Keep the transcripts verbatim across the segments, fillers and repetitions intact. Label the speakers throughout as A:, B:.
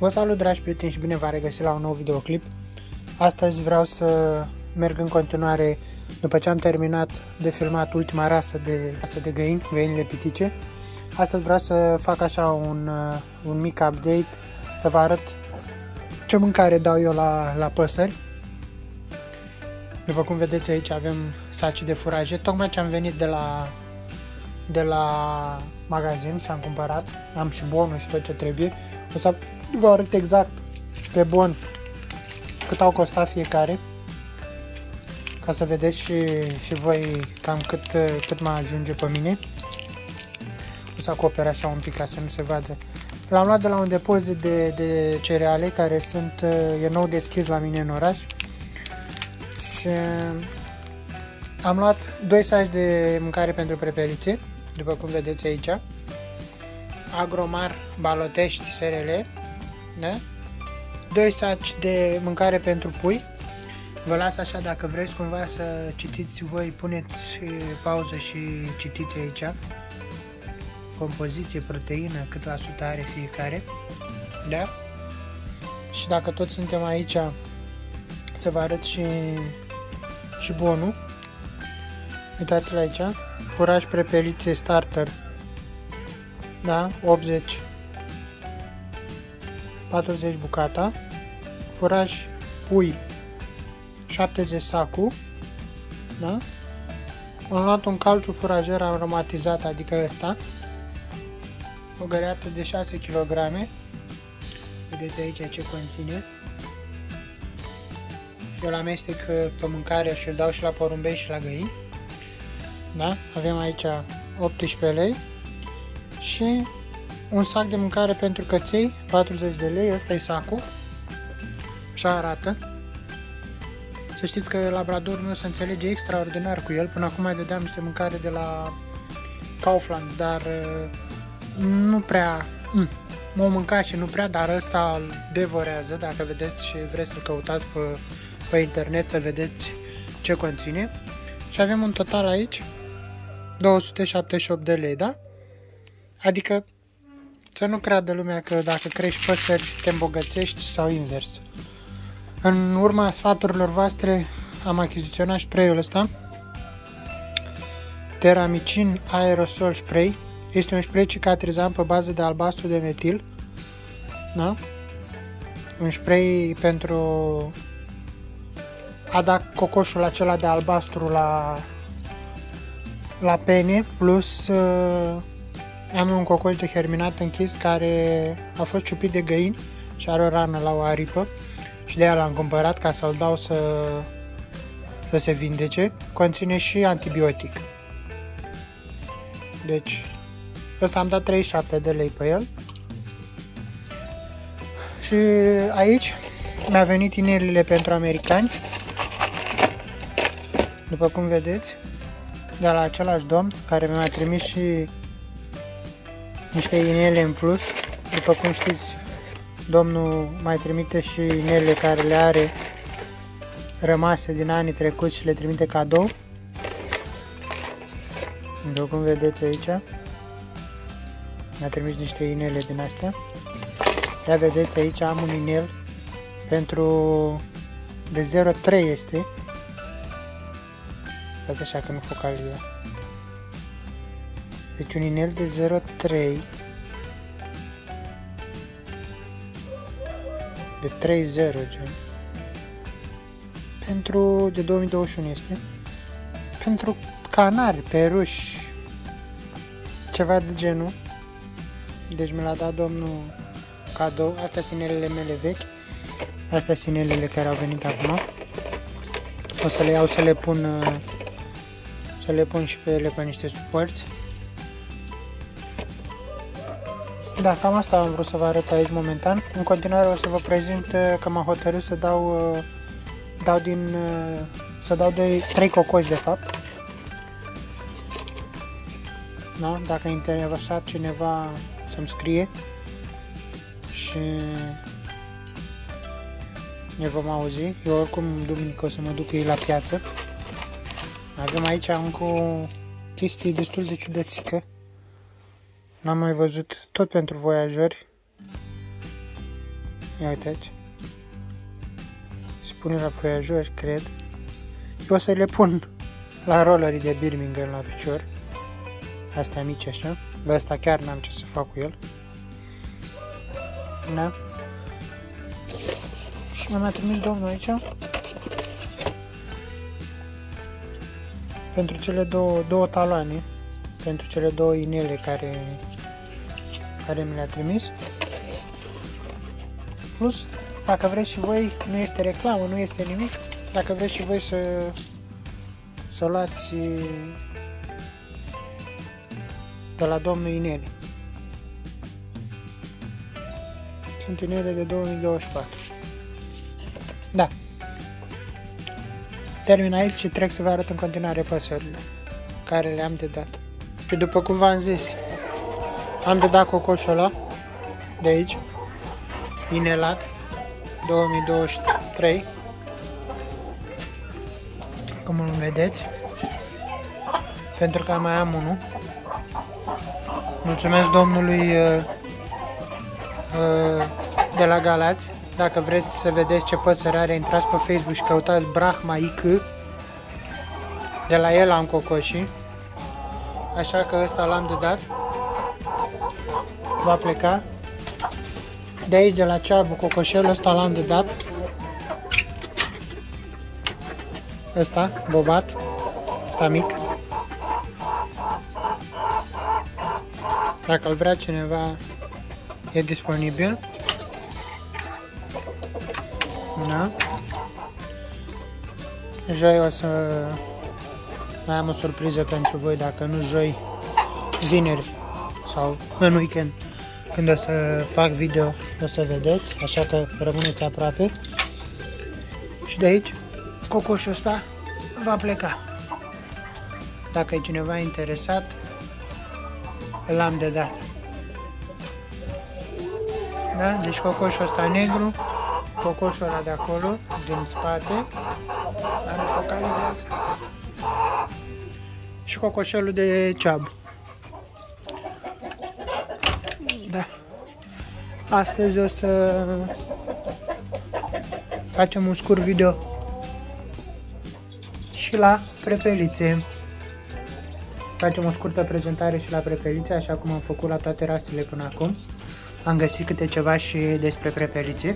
A: Vă salut, dragi prieteni, și bine v-am regăsit la un nou videoclip. Astăzi vreau să merg în continuare, după ce am terminat de filmat ultima rasă de, rasă de găini, găinile pitice. Astăzi vreau să fac așa un, un mic update, să vă arăt ce mâncare dau eu la, la păsări. După cum vedeți, aici avem saci de furaje, tocmai ce am venit de la, de la magazin și am cumpărat. Am și bonul și tot ce trebuie. O să vă arăt exact pe bon cât au costat fiecare, ca să vedeți și, și voi cam cât, cât mă ajunge pe mine. O să acoper așa un pic ca să nu se vadă. L-am luat de la un depozit de, de cereale care sunt, e nou deschis la mine în oraș. Și am luat doi saci de mâncare pentru prepelițe, după cum vedeți aici. Agromar, Balotești, S R L, da? Doi saci de mâncare pentru pui. Vă las așa, dacă vreți cumva să citiți voi, puneți pauză și citiți aici. Compoziție, proteină, cât la sută are fiecare, da? Și dacă tot suntem aici, să vă arăt și, și bonul. Uitați-l aici, furaj prepelițe starter, da? optzeci, patruzeci bucata, furaj pui șaptezeci sacul, da? Am luat un calciu furajer aromatizat, adică ăsta, o găleată de șase kilograme, vedeți aici ce conține. Eu l-amestec pe mâncare și îl dau și la porumbei și la găini, da? Avem aici optsprezece lei și un sac de mâncare pentru căței, patruzeci de lei, ăsta e sacul, așa arată. Să știți că labradorul meu se înțelege extraordinar cu el, până acum mai dădeam niște mâncare de la Kaufland, dar nu prea, m-o mânca și nu prea, dar ăsta îl devorează. Dacă vedeți și vreți să căutați pe, pe internet să vedeți ce conține. Și avem un total aici două sute șaptezeci și opt de lei, da? Adică să nu creadă lumea că dacă crești păsări te îmbogățești sau invers. În urma sfaturilor voastre am achiziționat spray-ul ăsta, Teramicin Aerosol Spray. Este un spray cicatrizant pe bază de albastru de metil, da? Un spray pentru a da cocoșul acela de albastru la, la pene, plus uh, am un cocoș de herminat închis care a fost ciupit de găini și are o rană la o aripă și de aia l-am cumpărat ca să-l dau să, să se vindece. Conține și antibiotic. Deci ăsta am dat treizeci și șapte de lei pe el. Și aici mi-a venit inelele pentru americani, după cum vedeți, de la același domn care mi-a trimis și niște inele în plus. După cum știți, domnul mai trimite și inele care le are rămase din anii trecuți și le trimite cadou. După cum vedeți aici, mi-a trimis niște inele din astea. Ia vedeți, aici am un inel pentru de zero trei este. Stați așa că nu focalizez. Deci un inel de zero trei de trei zero gen. Pentru de două mii douăzeci și unu este. Pentru canari, peruși, ceva de genul. Deci mi l-a dat domnul cadou. Astea sunt inelele mele vechi. Astea sunt inelele care au venit acum. O să le iau să le pun să le pun și pe ele pe niște suporți. Da, cam asta am vrut să vă arăt aici momentan. În continuare o să vă prezint că m-am hotărât să dau dau din să dau de trei cocoși de fapt. Da? Dacă e interesat cineva să-mi scrie și ne vom auzi. Eu oricum duminică o să mă duc cu ei la piață. Avem aici încă o chestie destul de ciudățică. N-am mai văzut, tot pentru voiajori. Ia uitați. Se pune la foiajori, cred. Eu o să le pun la rollerii de Birmingham la picior. Astea mici așa. Bă, ăsta chiar n-am ce să fac cu el. Da? Și mi-a mai trimis domnul aici. Pentru cele două, două taloane. Pentru cele două inele care, care mi le-a trimis. Plus, dacă vreți și voi, nu este reclamă, nu este nimic. Dacă vreți și voi să, să luați de la domnul Ineli. Sunt inele de două mii douăzeci și patru. Da. Termin aici și trec să vă arăt în continuare păsările care le-am de dat. Și după cum v-am zis, am de dat cocoșul ăla de aici, inelat, două mii douăzeci și trei, cum îl vedeți, pentru că mai am unul. Mulțumesc domnului uh, uh, de la Galați. Dacă vreți să vedeți ce păsări are, intrați pe Facebook și căutați Brahma I C. De la el am cocoșii. Așa că ăsta l-am de dat. Va pleca. De aici, de la Ceabu, cocoșelul ăsta l-am de dat. Ăsta, bobat. Ăsta mic. Dacă îl vrea cineva, e disponibil. Da? Joi o să mai am o surpriză pentru voi, dacă nu joi, vineri sau în weekend, când o să fac video, o să vedeți, așa că rămâneți aproape. Și de aici, cocoșul ăsta va pleca. Dacă e cineva interesat, l-am de dat. Da? Deci cocoșul ăsta negru, cocoșul ăla de acolo, din spate, dar nu focalizează, și cocoșelul de Ceabu. Da. Astăzi o să facem un scurt video și la prepelițe. Facem o scurtă prezentare și la prepelițe, așa cum am făcut la toate rasele până acum. Am găsit câte ceva și despre prepelițe.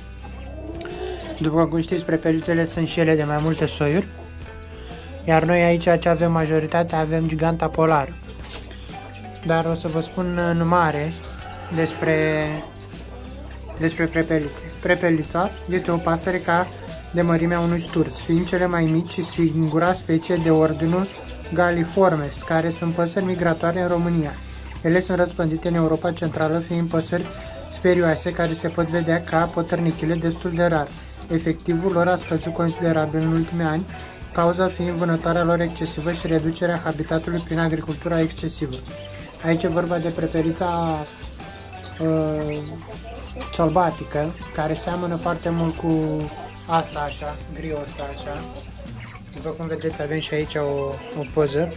A: După cum știți, prepelițele sunt și ele de mai multe soiuri. Iar noi aici ce avem majoritatea, avem Giganta Polar. Dar o să vă spun în mare despre, despre prepelițe. Prepelița este o pasăre ca de mărimea unui sturs, fiind cele mai mici și singura specie de ordinul Galliformes, care sunt păsări migratoare în România. Ele sunt răspândite în Europa Centrală, fiind păsări sperioase care se pot vedea ca potărnichile destul de rar. Efectivul lor a scăzut considerabil în ultimii ani, cauza fiind vânătoarea lor excesivă și reducerea habitatului prin agricultura excesivă. Aici e vorba de prepelița uh, sălbatică, care seamănă foarte mult cu asta așa, grio ăsta așa. După cum vedeți, avem și aici o, o poză.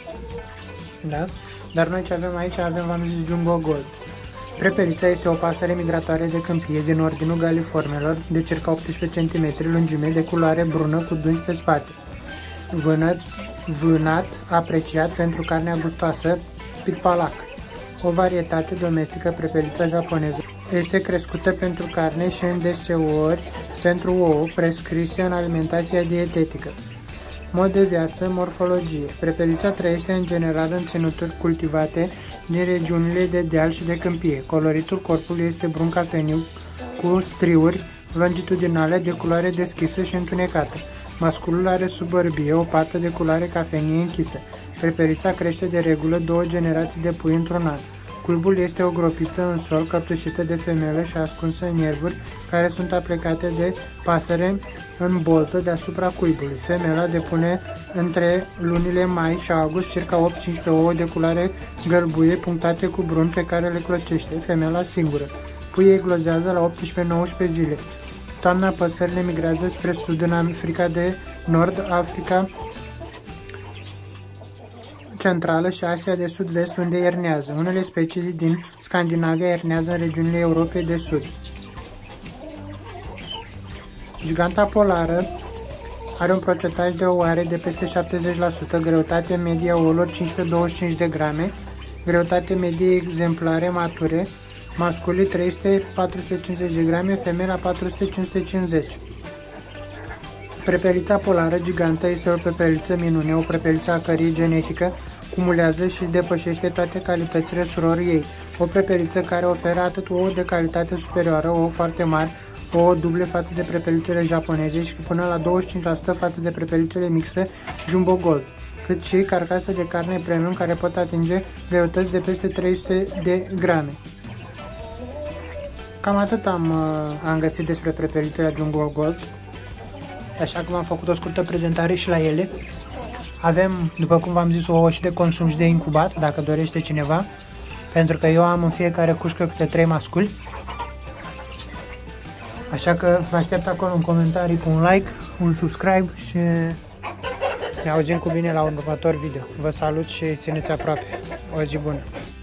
A: Da? Dar noi ce avem aici, avem, v-am zis, Jumbo Gold. Prepelița este o pasăre migratoare de câmpie din ordinul Galliformelor, de circa optsprezece centimetri lungime, de culoare brună cu dungi pe spate. Vânăt, vânat, apreciat pentru carnea gustoasă, pitpalac. O varietate domestică, prepelița japoneză. Este crescută pentru carne și îndeseori pentru ouă, prescrise în alimentația dietetică. Mod de viață, morfologie. Prepelița trăiește în general în ținuturi cultivate din regiunile de deal și de câmpie. Coloritul corpului este brun cafeniu cu striuri longitudinale de culoare deschisă și întunecată. Masculul are sub bărbie o pată de culoare cafenie închisă. Prepelița crește de regulă două generații de pui într-un an. Cuibul este o gropiță în sol căptușită de femelă și ascunsă în iervuri care sunt aplicate de pasăre în boltă deasupra cuibului. Femela depune între lunile mai și august circa opt cincisprezece ouă de culoare gălbuie punctate cu brun pe care le clocește. Femela singură. Puii eclozează la optsprezece nouăsprezece zile. Toamna păsările migrează spre sud în Africa de Nord, Africa Centrală și Asia de Sud-Vest, unde iernează. Unele specii din Scandinavia iernează în regiunile Europei de Sud. Giganta polară are un procentaj de ouare de peste șaptezeci la sută, greutate medie a ouălor cincisprezece douăzeci și cinci de grame, greutate medie exemplare mature, masculii trei sute patru sute cincizeci de grame, femei la patru sute cinci sute cincizeci. Prepelița polară gigantă este o prepeliță minune, o prepeliță a cărei genetică cumulează și depășește toate calitățile surorii ei. O prepeliță care oferă atât ouă de calitate superioară, ouă foarte mari, ouă duble față de prepelițele japoneze și până la douăzeci și cinci la sută față de prepelițele mixte Jumbo Gold, cât și carcase de carne premium care pot atinge greutăți de peste trei sute de grame. Cam atât am, am găsit despre prepelițele Jumbo Gold, așa că am făcut o scurtă prezentare și la ele. Avem, după cum v-am zis, ouă și de consum și de incubat, dacă dorește cineva, pentru că eu am în fiecare cușcă câte trei masculi. Așa că vă aștept acolo în comentarii cu un like, un subscribe și ne auzim cu bine la un următor video. Vă salut și țineți aproape. O zi bună!